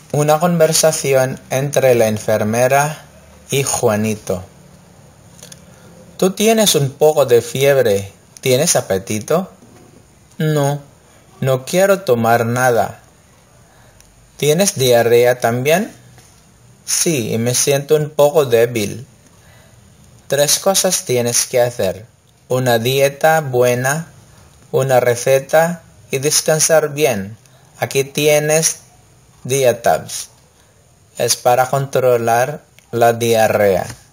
Una conversación entre la enfermera y Juanito. Tú tienes un poco de fiebre. ¿Tienes apetito? No, no quiero tomar nada. ¿Tienes diarrea también? Sí, y me siento un poco débil. 3 cosas tienes que hacer: una dieta buena, una receta y descansar bien. Aquí tienes Diatabs. Es para controlar la diarrea.